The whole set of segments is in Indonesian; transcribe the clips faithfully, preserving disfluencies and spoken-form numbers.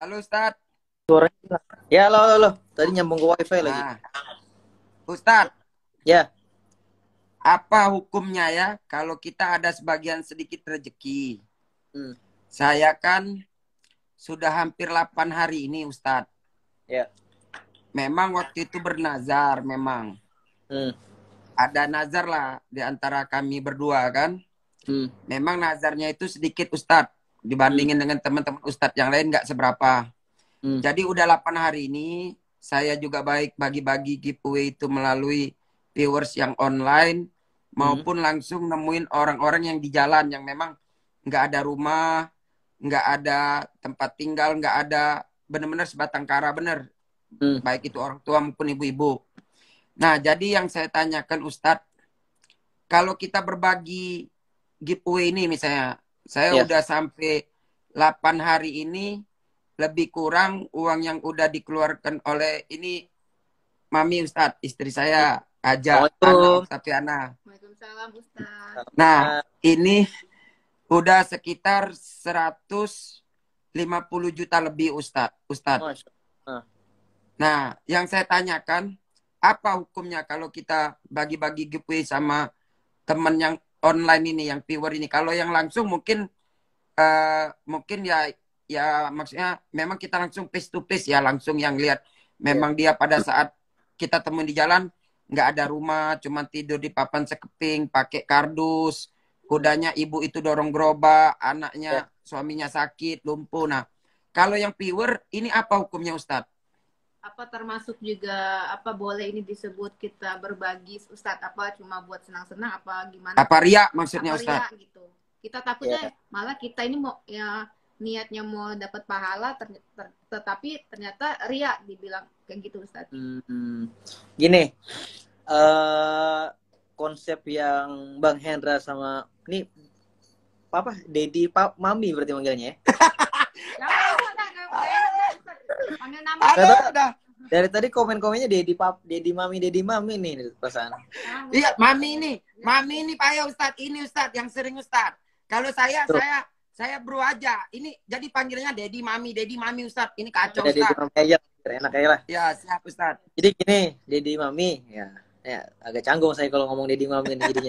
Halo Ustadz. Suaranya hilang. Ya, halo, halo, halo. Tadi nyambung ke wifi lagi. Nah, Ustadz, Ya, apa hukumnya ya kalau kita ada sebagian sedikit rezeki? hmm, Saya kan sudah hampir delapan hari ini Ustadz. ya, Memang waktu itu bernazar, memang. hmm, Ada nazar lah di antara kami berdua kan. hmm, Memang nazarnya itu sedikit Ustadz. hmm, Dibandingin dengan teman-teman Ustadz yang lain nggak seberapa. hmm, Jadi udah delapan hari ini saya juga baik bagi-bagi giveaway itu melalui viewers yang online hmm, maupun langsung nemuin orang-orang yang di jalan yang memang nggak ada rumah, nggak ada tempat tinggal, nggak ada benar-benar sebatang kara bener. hmm. Baik itu orang tua maupun ibu-ibu. Nah, jadi yang saya tanyakan Ustadz, kalau kita berbagi giveaway ini misalnya, saya Ya. udah sampai delapan hari ini lebih kurang uang yang udah dikeluarkan oleh ini Mami Ustadz, istri saya, Aja, Ana, Assalamualaikum. Oktaviana. Waalaikumsalam Ustaz. Nah, Salam. ini udah sekitar seratus lima puluh juta lebih Ustadz. Ustadz. Masya Allah. Nah, yang saya tanyakan, apa hukumnya kalau kita bagi-bagi giveaway sama teman yang online ini, yang viewer ini? Kalau yang langsung mungkin eh, mungkin ya ya maksudnya memang kita langsung face to face ya, langsung yang lihat Ya. memang dia pada saat kita temuin di jalan nggak ada rumah, cuma tidur di papan sekeping pakai kardus, kudanya ibu itu dorong gerobak, Ya. anaknya suaminya sakit lumpuh. Nah, kalau yang viewer ini apa hukumnya Ustadz? Apa termasuk juga apa boleh ini disebut kita berbagi Ustadz, apa cuma buat senang-senang apa gimana? Apa ria maksudnya Apa Ustadz? ria gitu. Kita takutnya Ya. malah kita ini mau ya niatnya mau dapat pahala ter, ter, tetapi ternyata ria dibilang kayak gitu Ustadz. Hmm. Gini, eh konsep yang Bang Hendra sama ini apa? Dedi Pak Mami berarti manggilnya ya. Panggil nama Nggak Ada, tahu. ada. Dari tadi komen-komennya Dedi Pap, Dedi Mami, Dedi Mami nih dari perasaan. Iya, Mami ini, Mami ini payah Ustadz, ini Ustadz yang sering Ustadz. Kalau saya, Tuh. saya, saya bro aja. Ini jadi panggilnya Dedi Mami, Dedi Mami Ustadz. Ini kacau Ada Dedi Ustadz. Mami aja, biar enak aja lah. Ya, siap Ustadz. Jadi gini, Dedi Mami, ya, ya agak canggung saya kalau ngomong Dedi Mami ini jadinya.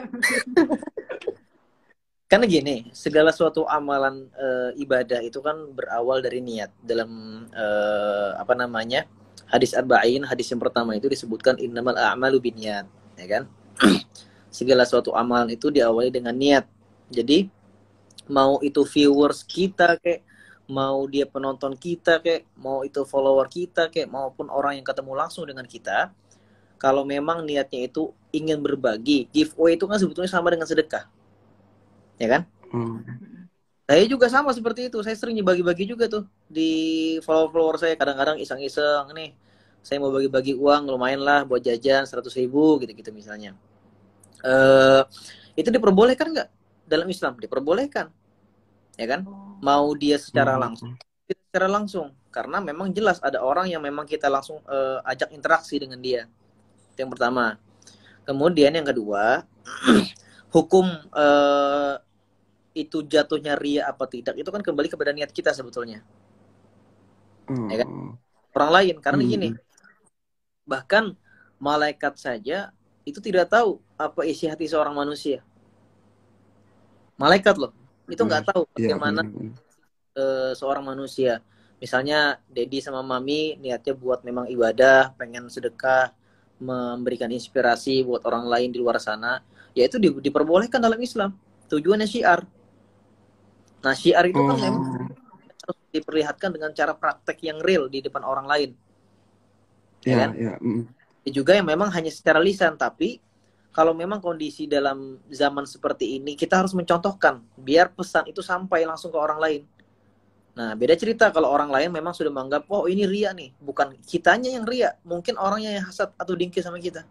Karena gini, segala suatu amalan e, ibadah itu kan berawal dari niat. Dalam e, apa namanya hadis arba'in, hadis yang pertama itu disebutkan innamal a'malu binniyat, ya kan? Segala suatu amalan itu diawali dengan niat. Jadi mau itu viewers kita kayak, mau dia penonton kita kayak, mau itu follower kita kayak, maupun orang yang ketemu langsung dengan kita, kalau memang niatnya itu ingin berbagi, giveaway itu kan sebetulnya sama dengan sedekah. Ya kan? Hmm. Saya juga sama seperti itu. Saya sering bagi-bagi juga tuh di follower-follower saya. Kadang-kadang iseng-iseng nih, saya mau bagi-bagi uang lumayan lah buat jajan seratus ribu gitu-gitu misalnya. Uh, itu diperbolehkan nggak dalam Islam? Diperbolehkan, ya kan? Mau dia secara langsung, secara langsung. Karena memang jelas ada orang yang memang kita langsung uh, ajak interaksi dengan dia. Itu yang pertama. Kemudian yang kedua, hukum uh, itu jatuhnya ria apa tidak itu kan kembali kepada niat kita sebetulnya, Hmm. ya kan? Orang lain karena Hmm. gini, bahkan malaikat saja itu tidak tahu apa isi hati seorang manusia. Malaikat loh, itu nggak tahu bagaimana Hmm. uh, seorang manusia. Misalnya Dedi sama Mami niatnya buat memang ibadah, pengen sedekah, memberikan inspirasi buat orang lain di luar sana, ya itu di, diperbolehkan dalam Islam. Tujuannya syiar. Nah, syiar itu kan Oh. memang harus diperlihatkan dengan cara praktek yang real di depan orang lain. Ya, Ya, kan? ya. Hmm. Juga yang memang hanya secara lisan, tapi kalau memang kondisi dalam zaman seperti ini, kita harus mencontohkan biar pesan itu sampai langsung ke orang lain. Nah, beda cerita kalau orang lain memang sudah menganggap, oh ini ria nih, bukan kitanya yang ria, mungkin orangnya yang hasad atau dengki sama kita.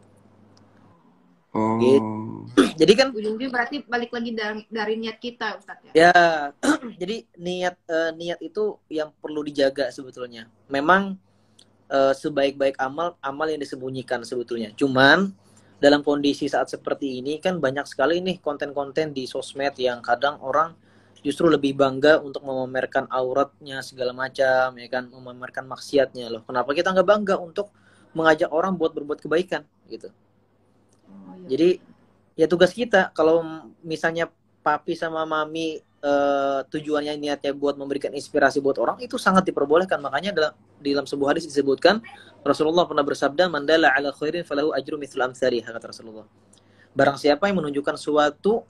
Oh. Gitu. Jadi kan ujung-ujung berarti balik lagi dari, dari niat kita Ustadz ya. Ya, jadi niat uh, niat itu yang perlu dijaga sebetulnya. Memang uh, sebaik-baik amal amal yang disembunyikan sebetulnya. Cuman dalam kondisi saat seperti ini kan banyak sekali nih konten-konten di sosmed yang kadang orang justru lebih bangga untuk memamerkan auratnya segala macam, ya kan, memamerkan maksiatnya loh. Kenapa kita nggak bangga untuk mengajak orang buat berbuat kebaikan gitu? Oh, iya. Jadi ya tugas kita kalau misalnya papi sama mami eh, tujuannya niatnya buat memberikan inspirasi buat orang, itu sangat diperbolehkan. Makanya dalam di dalam sebuah hadis disebutkan Rasulullah pernah bersabda, "Mandala ala khairin falahu ajru mithlu amsari," kata Rasulullah. Barang siapa yang menunjukkan suatu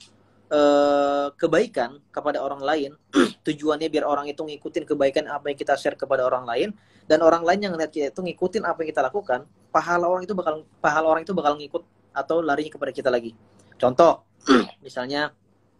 eh, kebaikan kepada orang lain, tujuannya biar orang itu ngikutin kebaikan apa yang kita share kepada orang lain, dan orang lain yang ngeliat kita itu ngikutin apa yang kita lakukan, pahala orang itu bakal pahala orang itu bakal ngikut atau larinya kepada kita lagi. Contoh, misalnya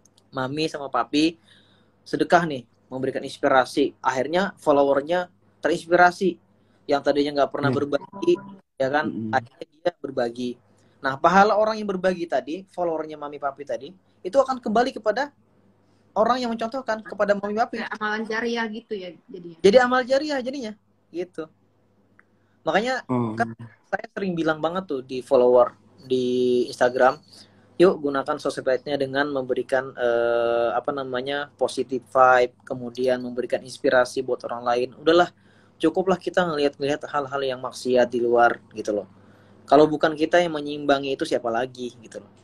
mami sama papi sedekah nih, memberikan inspirasi, akhirnya followernya terinspirasi, yang tadinya nggak pernah berbagi, ya kan, akhirnya dia berbagi. Nah, pahala orang yang berbagi tadi, followernya mami papi tadi, itu akan kembali kepada orang yang mencontohkan kepada mami papi. Kayak amalan jariah gitu ya jadinya. Jadi amal jariah jadinya, gitu. Makanya Hmm. kan saya sering bilang banget tuh di follower di Instagram, yuk gunakan sosmednya dengan memberikan eh, apa namanya positive vibe, kemudian memberikan inspirasi buat orang lain. Udahlah, cukuplah kita ngelihat-ngelihat hal-hal yang maksiat di luar gitu loh. Kalau bukan kita yang menyeimbangi itu, siapa lagi gitu loh.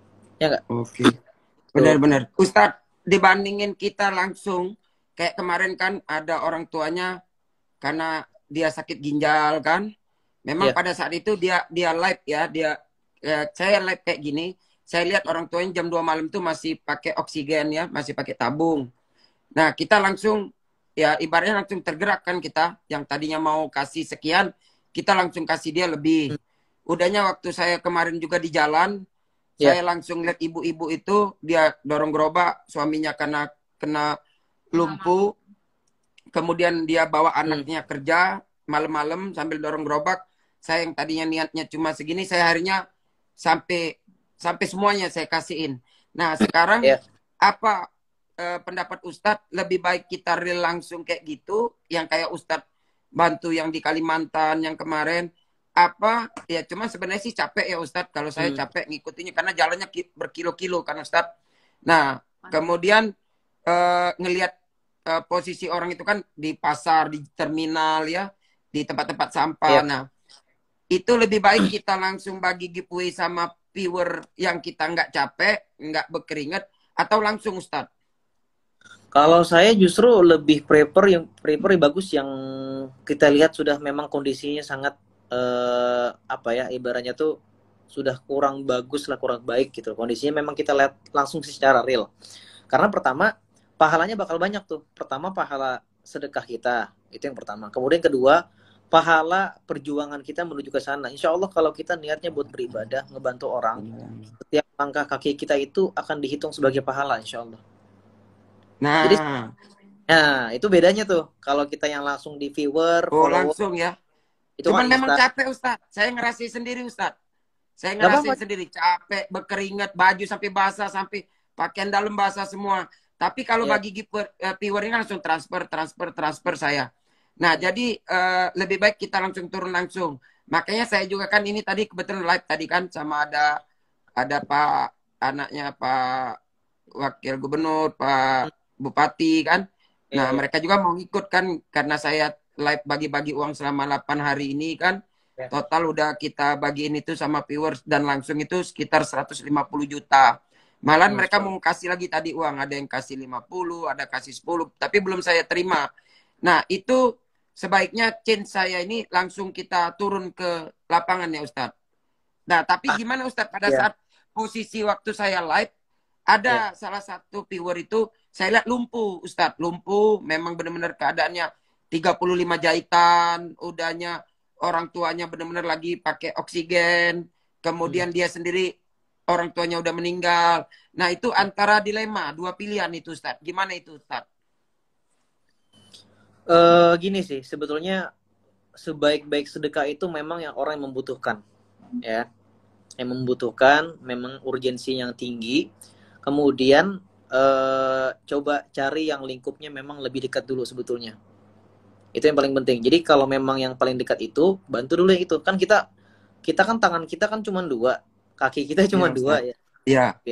Ya nggak? Oke. Benar-benar. Ustadz, dibandingin kita langsung, kayak kemarin kan ada orang tuanya karena dia sakit ginjal kan. Memang Iya. pada saat itu dia dia live ya, dia ya, saya live kayak gini. Saya lihat orang tuanya jam dua malam tuh masih pakai oksigen ya, masih pakai tabung. Nah, kita langsung ya ibaratnya langsung tergerak kan kita, yang tadinya mau kasih sekian, kita langsung kasih dia lebih. Udahnya waktu saya kemarin juga di jalan, Ya. saya langsung lihat ibu-ibu itu, dia dorong gerobak, suaminya kena kena lumpuh, kemudian dia bawa anaknya kerja malam-malam sambil dorong gerobak. Saya yang tadinya niatnya cuma segini, saya harinya sampai sampai semuanya saya kasihin. Nah, sekarang Ya. apa eh, pendapat Ustadz, lebih baik kita real langsung kayak gitu, yang kayak Ustadz bantu yang di Kalimantan yang kemarin, apa ya, cuma sebenarnya sih capek ya Ustadz, kalau saya Hmm. capek ngikutinnya karena jalannya ki- berkilo-kilo kan Ustadz. Nah, kemudian eh, ngelihat eh, posisi orang itu kan di pasar, di terminal ya, di tempat-tempat sampah. Iya. Nah, itu lebih baik kita langsung bagi giveaway sama viewer yang kita nggak capek, nggak berkeringat, atau langsung Ustadz? Kalau saya justru lebih prefer yang prefer yang bagus, yang kita lihat sudah memang kondisinya sangat eh, apa ya, ibaratnya tuh sudah kurang bagus lah, kurang baik gitu. Kondisinya memang kita lihat langsung secara real. Karena pertama, pahalanya bakal banyak tuh. Pertama, pahala sedekah kita, itu yang pertama. Kemudian kedua, pahala perjuangan kita menuju ke sana. Insya Allah kalau kita niatnya buat beribadah, ngebantu orang, setiap langkah kaki kita itu akan dihitung sebagai pahala, insya Allah. Nah, Jadi, nah itu bedanya tuh. Kalau kita yang langsung di viewer, oh follower, langsung ya. itu Cuman kan memang instan. capek Ustadz. Saya ngerasain sendiri Ustadz. Saya Nggak ngerasain apa-apa. sendiri capek, berkeringat, baju sampai basah, sampai pakaian dalam basah semua. Tapi kalau Ya. bagi giver, uh, viewer ini langsung transfer, transfer, transfer saya. Nah, jadi uh, lebih baik kita langsung turun langsung. Makanya saya juga kan ini tadi kebetulan live tadi kan sama ada ada Pak anaknya Pak Wakil Gubernur, Pak Bupati kan. Nah, Ya. mereka juga mau ngikut kan karena saya live bagi-bagi uang selama delapan hari ini kan. Ya. Total udah kita bagiin itu sama viewers dan langsung itu sekitar seratus lima puluh juta. Malah Hmm. mereka mau kasih lagi tadi uang, ada yang kasih lima puluh, ada kasih sepuluh, tapi belum saya terima. Nah, itu sebaiknya change saya ini langsung kita turun ke lapangan ya Ustadz. Nah, tapi gimana Ustadz pada Ya. saat posisi waktu saya live, ada salah satu viewer itu saya lihat lumpuh Ustadz, lumpuh, memang benar-benar keadaannya tiga puluh lima jahitan, udahnya orang tuanya benar-benar lagi pakai oksigen, kemudian dia sendiri orang tuanya udah meninggal. Nah, itu antara dilema, dua pilihan itu Ustadz. Gimana itu Ustadz? Eh, gini sih, sebetulnya sebaik-baik sedekah itu memang yang orang yang membutuhkan, ya, yang membutuhkan, memang urgensi yang tinggi. Kemudian eh, coba cari yang lingkupnya memang lebih dekat dulu sebetulnya. Itu yang paling penting. Jadi kalau memang yang paling dekat itu, bantu dulu yang itu. Kan kita kita kan tangan kita kan cuma dua, kaki kita cuma Iya, dua Ustadz. ya. Iya. Ya.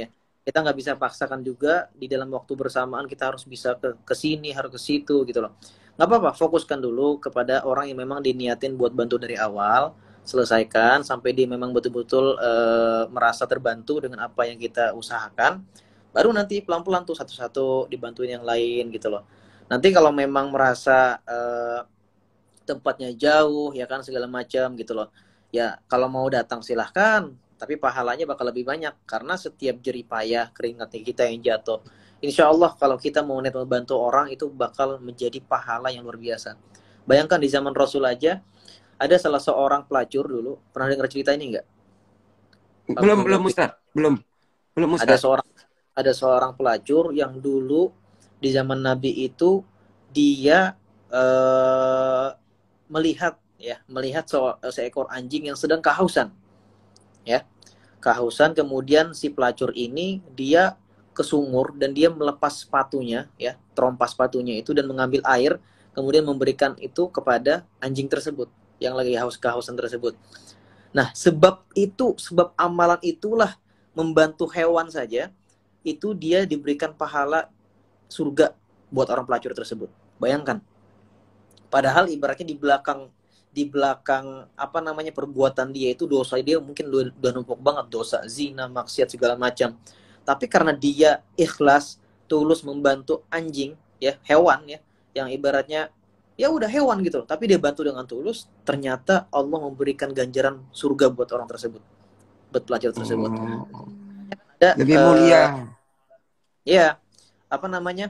Kita nggak bisa paksakan juga di dalam waktu bersamaan kita harus bisa ke ke sini, harus ke situ gitu loh. Nggak apa-apa, fokuskan dulu kepada orang yang memang diniatin buat bantu dari awal, selesaikan sampai dia memang betul-betul uh, merasa terbantu dengan apa yang kita usahakan. Baru nanti pelan-pelan tuh satu-satu dibantuin yang lain gitu loh. Nanti kalau memang merasa uh, tempatnya jauh ya kan segala macam gitu loh. Ya kalau mau datang silahkan, tapi pahalanya bakal lebih banyak karena setiap jerih payah keringatnya kita yang jatuh. Insya Allah kalau kita mau net membantu orang itu bakal menjadi pahala yang luar biasa. Bayangkan di zaman Rasul aja ada salah seorang pelacur dulu. Pernah dengar cerita ini enggak? Belum, belum Ustaz. Belum. Belum Ustaz. Ada seorang ada seorang pelacur yang dulu di zaman Nabi itu dia eh, melihat ya melihat se seekor anjing yang sedang kehausan ya kehausan kemudian si pelacur ini dia ke sumur dan dia melepas sepatunya ya terompas sepatunya itu dan mengambil air kemudian memberikan itu kepada anjing tersebut yang lagi haus kehausan tersebut. Nah sebab itu sebab amalan itulah membantu hewan saja itu dia diberikan pahala surga buat orang pelacur tersebut. Bayangkan. Padahal ibaratnya di belakang di belakang apa namanya perbuatan dia itu dosa dia mungkin udah numpuk banget, dosa zina, maksiat segala macam. Tapi karena dia ikhlas, tulus membantu anjing ya, hewan ya, yang ibaratnya ya udah hewan gitu, tapi dia bantu dengan tulus, ternyata Allah memberikan ganjaran surga buat orang tersebut, buat pelacur tersebut. Oh, Ada lebih uh, mulia. Ya, apa namanya?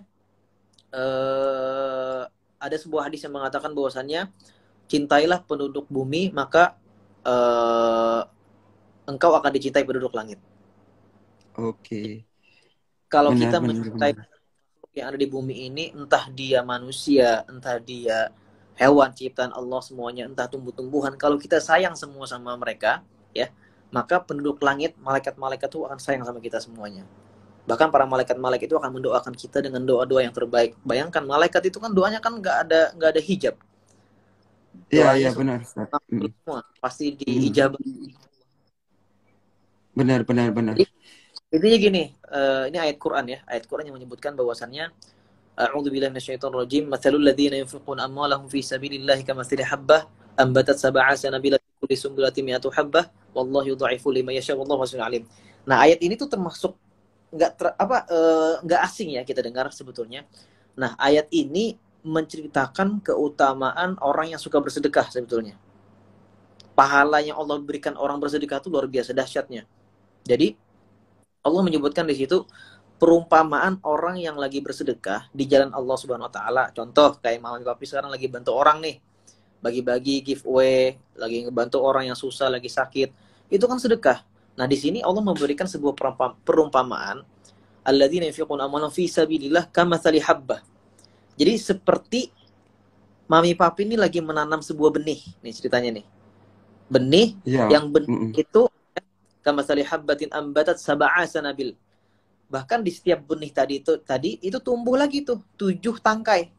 Uh, ada sebuah hadis yang mengatakan bahwasannya cintailah penduduk bumi maka uh, engkau akan dicintai penduduk langit. Oke. Kalau Benar, kita benar, mencintai benar. yang ada di bumi ini, entah dia manusia, entah dia hewan ciptaan Allah semuanya, entah tumbuh-tumbuhan, kalau kita sayang semua sama mereka, ya, maka penduduk langit, malaikat-malaikat itu akan sayang sama kita semuanya. Bahkan para malaikat-malaikat itu akan mendoakan kita dengan doa-doa yang terbaik. Bayangkan malaikat itu kan doanya kan nggak ada nggak ada hijab. Iya, Doanya iya benar, Ustaz. Mm. semua pasti Mm. diijabah. Benar, benar, benar. Jadi intinya gini, uh, ini ayat Quran ya, ayat Quran yang menyebutkan bahwasannya A'udzu billahi minasyaitonir rajim, matsalul ladzina yunfiquna amwalahum fi sabilillahi kamathali habbah ambatat sab'a sanabila fi kulli sunbulatin mi'atu habbah wallahu yudha'ifu liman yasha wallahu wasi'un alim. Nah, ayat ini tuh termasuk nggak ter, apa nggak uh, asing ya kita dengar sebetulnya. Nah, ayat ini menceritakan keutamaan orang yang suka bersedekah sebetulnya. Pahala yang Allah berikan orang bersedekah itu luar biasa dahsyatnya. Jadi Allah menyebutkan di situ perumpamaan orang yang lagi bersedekah di jalan Allah Subhanahu wa taala. Contoh kayak Mami Papi sekarang lagi bantu orang nih. Bagi-bagi giveaway, lagi ngebantu orang yang susah, lagi sakit. Itu kan sedekah. Nah, di sini Allah memberikan sebuah perumpamaan, alladzina yunfiquna amwalahum fi sabilillah kamathali habbah. Jadi seperti Mami Papi ini lagi menanam sebuah benih, nih ceritanya nih. Benih ya. yang benih Mm-mm. itu kamathali habbatin ambatat sab'a sanabil. Bahkan di setiap benih tadi itu tadi itu tumbuh lagi tuh tujuh tangkai.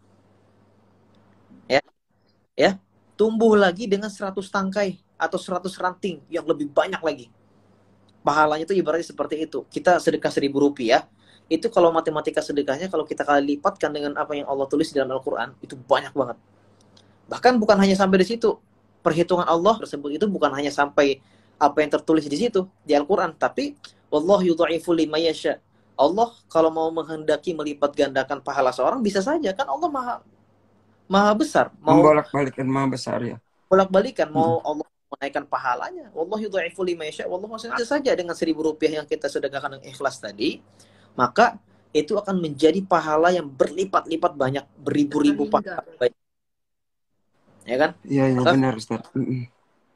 Ya. Ya, tumbuh lagi dengan seratus tangkai atau seratus ranting yang lebih banyak lagi. Pahalanya itu ibaratnya seperti itu. Kita sedekah seribu rupiah, itu kalau matematika sedekahnya kalau kita kali lipatkan dengan apa yang Allah tulis di dalam Al-Qur'an, itu banyak banget. Bahkan bukan hanya sampai di situ. Perhitungan Allah tersebut itu bukan hanya sampai apa yang tertulis di situ di Al-Qur'an, tapi wallahu yudha'ifu liman yasha. Allah kalau mau menghendaki melipat gandakan pahala seorang bisa saja, kan Allah maha maha besar, mau Membolak-balikan maha besar ya. bolak-balikan, mau Mm. Allah menaikkan pahalanya. Wallahu yudha'ifu liman yasha. Wallahu maksudnya saja dengan seribu rupiah yang kita sedekahkan dengan ikhlas tadi, maka itu akan menjadi pahala yang berlipat-lipat banyak, beribu-ribu pahala. Ya kan? Iya, iya Maka, benar Ustaz. Mm-mm.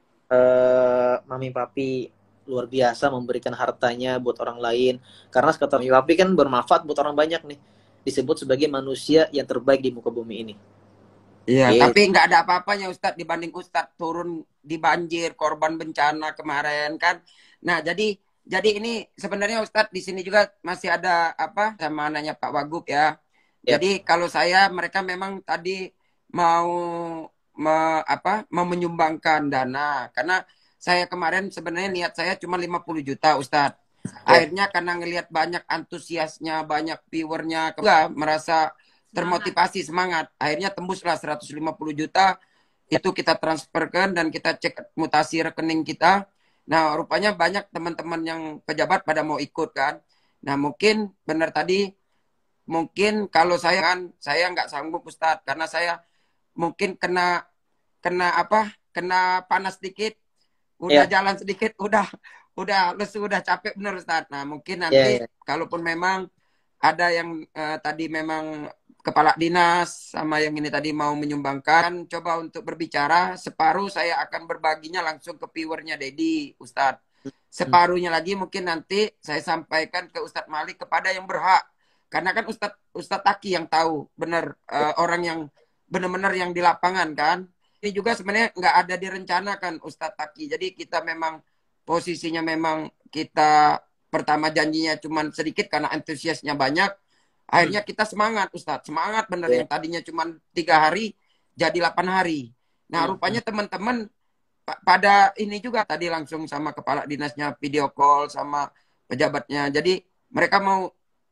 Uh, Mami Papi luar biasa memberikan hartanya buat orang lain karena kata Mami Papi kan bermanfaat buat orang banyak nih, disebut sebagai manusia yang terbaik di muka bumi ini. Iya, Gitu. tapi nggak ada apa-apanya Ustadz dibanding Ustadz turun di banjir, korban bencana kemarin kan. Nah, jadi jadi ini sebenarnya Ustadz di sini juga masih ada apa sama nanya Pak Wagub ya. Ya. Jadi kalau saya mereka memang tadi mau me, apa mau menyumbangkan dana karena saya kemarin sebenarnya niat saya cuma lima puluh juta Ustadz. Akhirnya karena ngelihat banyak antusiasnya, banyak viewernya, juga merasa termotivasi, semangat. Akhirnya tembuslah seratus lima puluh juta, itu kita transferkan dan kita cek mutasi rekening kita. Nah, rupanya banyak teman-teman yang pejabat pada mau ikut kan. Nah, mungkin benar tadi, mungkin kalau saya kan, saya nggak sanggup Ustadz, karena saya mungkin kena, kena apa, kena panas sedikit, udah Iya, jalan sedikit, udah udah lesu, udah capek bener Ustaz. Nah, mungkin iya, nanti iya. kalaupun memang ada yang eh, tadi memang kepala dinas sama yang ini tadi mau menyumbangkan, coba untuk berbicara, separuh saya akan berbaginya langsung ke viewernya Dedi, Ustadz. Hmm. Separuhnya lagi mungkin nanti saya sampaikan ke Ustadz Malik kepada yang berhak. Karena kan Ustadz Ustadz Taki yang tahu benar eh, orang yang benar-benar yang di lapangan kan. Ini juga sebenarnya nggak ada direncanakan Ustadz Taki. Jadi kita memang posisinya memang kita pertama janjinya cuma sedikit karena antusiasnya banyak. Hmm. Akhirnya kita semangat Ustadz, semangat bener, Iya. yang tadinya cuma tiga hari jadi delapan hari. Nah, Hmm. rupanya teman-teman pa- pada ini juga tadi langsung sama kepala dinasnya video call sama pejabatnya. Jadi mereka mau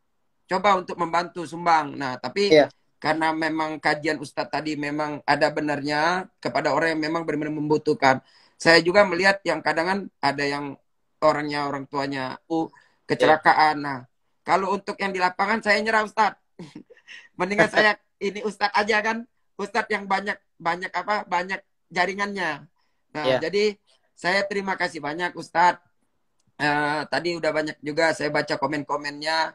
coba untuk membantu sumbang. Nah, tapi Iya. karena memang kajian Ustadz tadi memang ada benarnya kepada orang yang memang benar-benar membutuhkan. Saya juga melihat yang kadang kan ada yang orangnya orang tuanya uh, Iya. kecelakaan. Nah, kalau untuk yang di lapangan saya nyerah Ustadz. Mendingan saya ini Ustadz aja kan. Ustadz yang banyak banyak apa? Banyak jaringannya. Nah, Iya. jadi saya terima kasih banyak Ustadz. Eh, tadi udah banyak juga saya baca komen-komennya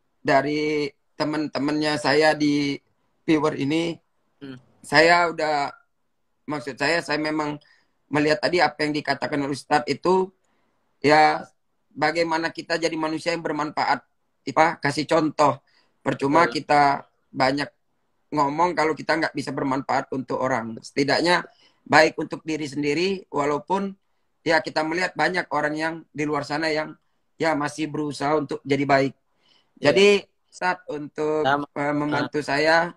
dari teman-temannya saya di viewer ini. Hmm. Saya udah, maksud saya saya memang melihat tadi apa yang dikatakan oleh Ustadz itu, ya bagaimana kita jadi manusia yang bermanfaat, apa kasih contoh. Percuma Betul. kita banyak ngomong kalau kita nggak bisa bermanfaat untuk orang. Setidaknya baik untuk diri sendiri, walaupun ya kita melihat banyak orang yang di luar sana yang ya masih berusaha untuk jadi baik. Iya. Jadi saat untuk Sama. uh, Ah, membantu saya,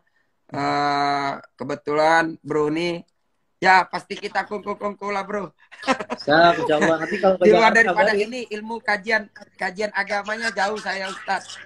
uh, kebetulan Bro ini ya pasti kita kongko-kongko lah Bro. siap, insya Allah. Nanti kalau ke Di luar Jakarta daripada kabarin. ini ilmu kajian kajian agamanya jauh saya Ustadz.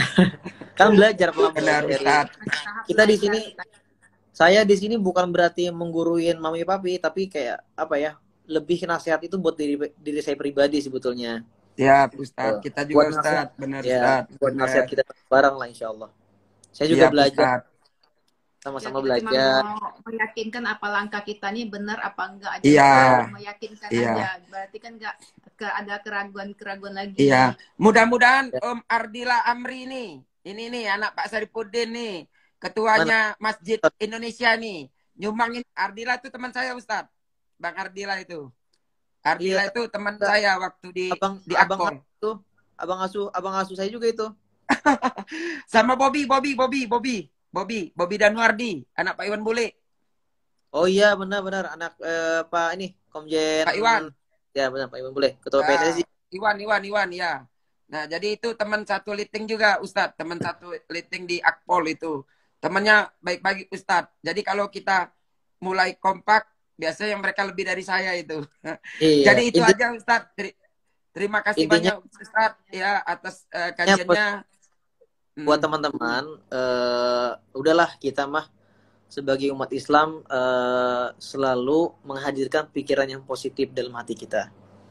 Kan belajar pelan-pelan Benar dari Ustadz. Tahap kita di belajar sini. kita. Saya di sini bukan berarti mengguruin mami papi, tapi kayak apa ya? Lebih nasihat itu buat diri diri saya pribadi sebetulnya. Ya Ustadz, Tuh. kita juga Buat nasihat, Ustadz, benar ya, Ustadz, buat nasihat benar. kita bareng lah insya Allah. Saya juga Iya belajar, Ustadz. Ya, sama-sama kita cuma belajar. mau meyakinkan apa langkah kita ini benar apa enggak aja Iya, Ustaz. Meyakinkan iya, aja. Berarti kan enggak ke, ada keraguan-keraguan lagi. iya. Mudah-mudahan Ya. Om Ardila Amri nih, ini nih anak Pak Saripudin nih, Mana? ketuanya Masjid Indonesia nih, nyumbangin. Ardila itu teman saya Ustadz, Bang Ardila itu. Iya, Ardila itu teman saya waktu di abang di abang Akpol. itu, abang asuh, abang asuh saya juga itu. Sama Bobby, Bobby, Bobby, Bobby, Bobby, Bobby Danwardi, anak Pak Iwan Bule. Oh iya, benar-benar anak eh, Pak ini Komjen. Pak Iwan. Ya benar, Pak Iwan boleh. Ketua Ah, P S S I. Iwan, Iwan, Iwan, ya. Nah, jadi itu teman satu liting juga, Ustadz. Teman satu liting di Akpol itu. Temannya baik-baik, Ustadz. Jadi kalau kita mulai kompak, biasanya yang mereka lebih dari saya itu. Iya, Jadi itu inti, aja, Ustadz. Teri- Terima kasih intinya banyak, Ustadz, ya, atas eh, buat, kajiannya. buat Hmm, teman-teman, eh, udahlah kita mah sebagai umat Islam eh, selalu menghadirkan pikiran yang positif dalam hati kita.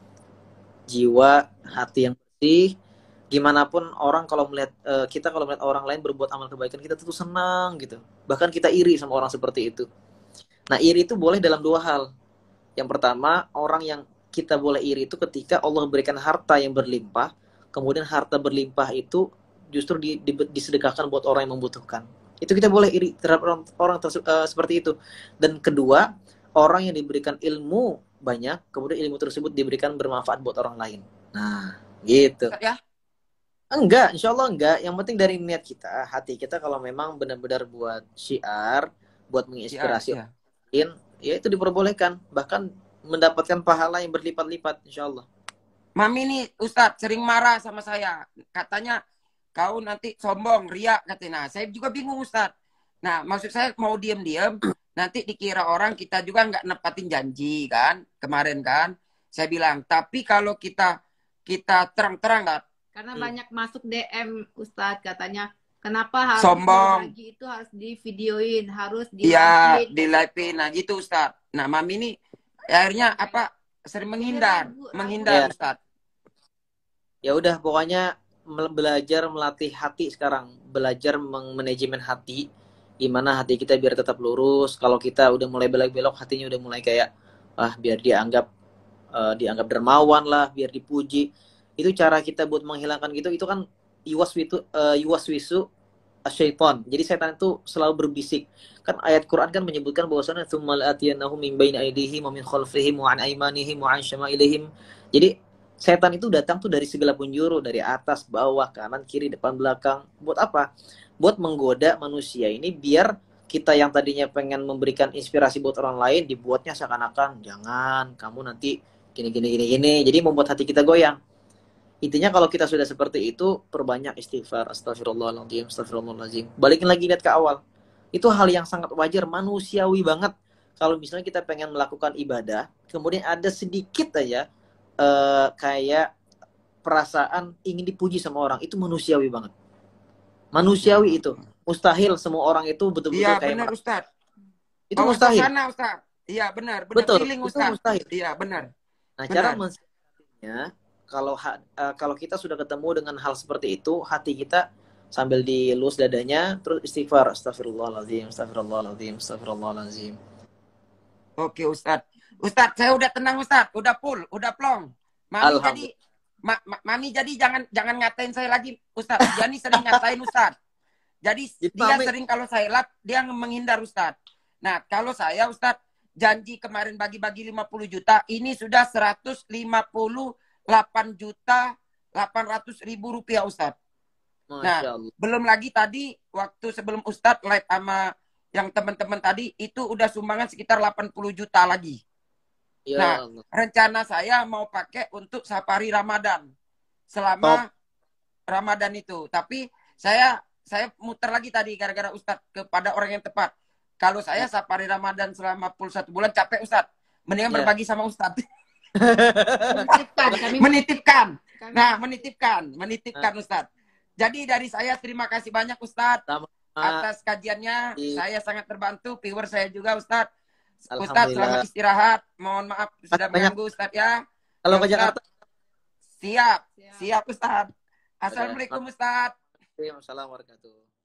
Jiwa, hati yang bersih. Gimana pun orang kalau melihat eh, kita kalau melihat orang lain berbuat amal kebaikan, kita tuh senang gitu. Bahkan kita iri sama orang seperti itu. Nah, iri itu boleh dalam dua hal. Yang pertama, orang yang kita boleh iri itu ketika Allah berikan harta yang berlimpah, kemudian harta berlimpah itu justru di, di, disedekahkan buat orang yang membutuhkan. Itu kita boleh iri terhadap orang, orang terse- eh, seperti itu. Dan kedua, orang yang diberikan ilmu banyak, kemudian ilmu tersebut diberikan bermanfaat buat orang lain. Nah, gitu. Ustadz ya. Enggak, insya Allah enggak. Yang penting dari niat kita, hati kita kalau memang benar-benar buat syiar, buat Ya, menginspirasi ya. orang lain, ya itu diperbolehkan. Bahkan mendapatkan pahala yang berlipat-lipat, insya Allah. Mami nih, Ustadz, sering marah sama saya. Katanya, kau nanti sombong, riak, katanya. Nah, saya juga bingung, Ustadz. Nah, maksud saya mau diem-diem, nanti dikira orang kita juga nggak nepatin janji, kan? Kemarin kan, saya bilang. Tapi kalau kita kita terang-terang, Karena Hmm. banyak masuk D M Ustadz katanya, kenapa harus Sombong. berbagi itu harus di-videoin, harus Iya, di-live-in, di kayak live gitu. nah gitu Ustadz. Nah, Mami ini akhirnya apa sering Jadi menghindar, ragu, ragu menghindar Ya, nih. Ustadz. ya udah pokoknya mel- belajar melatih hati sekarang, belajar mengmanajemen hati, gimana hati kita biar tetap lurus. Kalau kita udah mulai belok-belok, hatinya udah mulai kayak ah biar dianggap eh, dianggap dermawan lah, biar dipuji. Itu cara kita buat menghilangkan gitu. Itu kan yuwaswitu eh, yuwaswisu syaitan. Jadi setan itu selalu berbisik. Kan ayat Quran kan menyebutkan bahwasanya tsummal atiyannahum min baini aydihim wa min khalfihim wa an aymanihim wa an syama'ilihim. Jadi setan itu datang tuh dari segala penjuru, dari atas, bawah, kanan, kiri, depan, belakang. Buat apa? Buat menggoda manusia ini biar kita yang tadinya pengen memberikan inspirasi buat orang lain dibuatnya seakan-akan jangan kamu nanti gini gini gini gini. Jadi membuat hati kita goyang. Intinya kalau kita sudah seperti itu, perbanyak istighfar. Astagfirullahaladzim, astagfirullahaladzim. Balikin lagi lihat ke awal. Itu hal yang sangat wajar, manusiawi banget. Kalau misalnya kita pengen melakukan ibadah, kemudian ada sedikit aja eh, kayak perasaan ingin dipuji sama orang, itu manusiawi banget. Manusiawi itu. Mustahil semua orang itu betul-betul Iya, kayak benar merasa. Ustadz. Itu Bawa mustahil. suasana Ustadz. Iya, benar, benar Betul, feeling itu Ustadz. mustahil. Iya, benar. Nah, cara Benar. mensiasatinya kalau ha- eh, kalau kita sudah ketemu dengan hal seperti itu, hati kita sambil dilus dadanya, terus istighfar, astagfirullahaladzim, astagfirullahaladzim, astagfirullahaladzim. Oke Ustadz. Ustadz, saya udah tenang Ustadz, udah full, udah plong. Mami jadi Alhamdulillah. ma- ma- Mami jadi jangan jangan ngatain saya lagi Ustadz. Dia nih sering ngatain Ustadz. Jadi Jadi dia Mami, sering kalau saya lap, dia menghindar Ustadz. Nah, kalau saya Ustadz janji kemarin bagi-bagi lima puluh juta, ini sudah seratus lima puluh delapan juta delapan ratus ribu rupiah Ustadz. Nah, Masya Allah. belum lagi tadi waktu sebelum Ustadz live sama yang teman-teman tadi itu udah sumbangan sekitar delapan puluh juta lagi. Ya Nah, Allah. rencana saya mau pakai untuk safari Ramadan Top. selama Ramadan itu. Tapi saya saya muter lagi tadi gara-gara Ustadz kepada orang yang tepat. Kalau saya safari Ramadan selama puluh satu bulan capek Ustadz. Mendingan Ya. berbagi sama Ustadz. Menitipkan, kami Menitipkan. kami Nah, menitipkan, menitipkan Ustadz. Jadi dari saya terima kasih banyak Ustadz Sama atas kajiannya. di Saya sangat terbantu. Viewer saya juga Ustadz. Ustadz selamat Alhamdulillah. istirahat. Mohon maaf sudah Makasih banyak. mengganggu Ustadz ya. Kalau Ya, ke Ustadz. Jakarta, Siap. siap. Siap Ustadz. ada. Assalamualaikum Ustadz. Assalamualaikum warahmatullahi wabarakatuh.